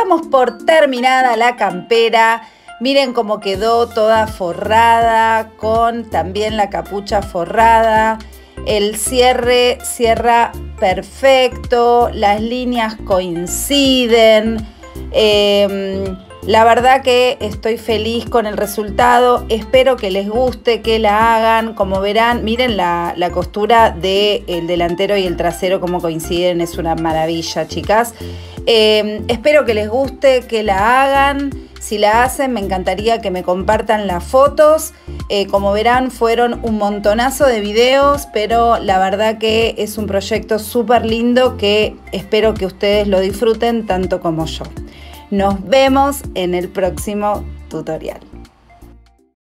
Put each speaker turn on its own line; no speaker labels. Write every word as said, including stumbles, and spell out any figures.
damos por terminada la campera. Miren cómo quedó toda forrada, con también la capucha forrada. El cierre cierra perfecto, las líneas coinciden. Eh, la verdad que estoy feliz con el resultado. Espero que les guste, que la hagan. Como verán, miren la, la costura del delantero y el trasero cómo coinciden. Es una maravilla, chicas. Eh, espero que les guste, que la hagan. Si la hacen, me encantaría que me compartan las fotos. Eh, como verán, fueron un montonazo de videos, pero la verdad que es un proyecto súper lindo que espero que ustedes lo disfruten tanto como yo. Nos vemos en el próximo tutorial.